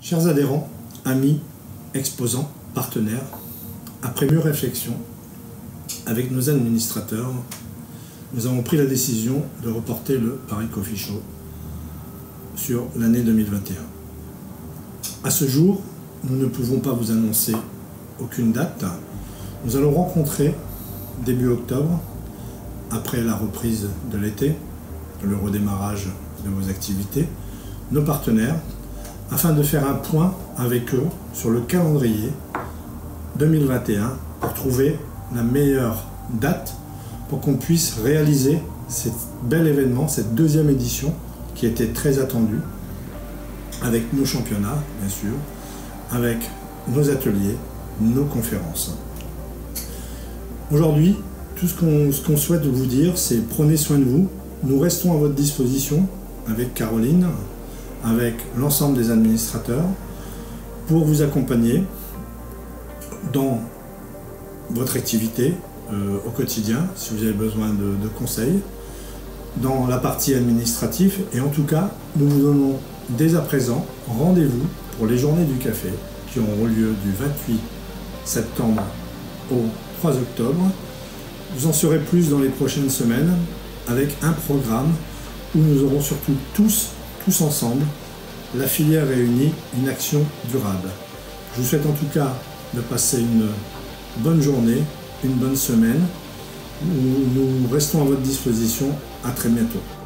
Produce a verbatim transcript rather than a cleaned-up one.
Chers adhérents, amis, exposants, partenaires, après mûre réflexion, avec nos administrateurs, nous avons pris la décision de reporter le Paris Coffee Show sur l'année deux mille vingt et un. À ce jour, nous ne pouvons pas vous annoncer aucune date. Nous allons rencontrer début octobre, après la reprise de l'été, le redémarrage de vos activités, nos partenaires, afin de faire un point avec eux sur le calendrier deux mille vingt et un pour trouver la meilleure date pour qu'on puisse réaliser cet bel événement, cette deuxième édition qui était très attendue, avec nos championnats, bien sûr, avec nos ateliers, nos conférences. Aujourd'hui, tout ce qu'on ce qu'on souhaite vous dire, c'est prenez soin de vous. Nous restons à votre disposition avec Caroline, avec l'ensemble des administrateurs, pour vous accompagner dans votre activité euh, au quotidien, si vous avez besoin de, de conseils, dans la partie administrative. Et en tout cas, nous vous donnons dès à présent rendez-vous pour les journées du café qui auront lieu du vingt-huit septembre au trois octobre. Vous en saurez plus dans les prochaines semaines avec un programme où nous aurons surtout tous, tous ensemble, la filière réunie, une action durable. Je vous souhaite en tout cas de passer une bonne journée, une bonne semaine. Nous, nous restons à votre disposition. À très bientôt.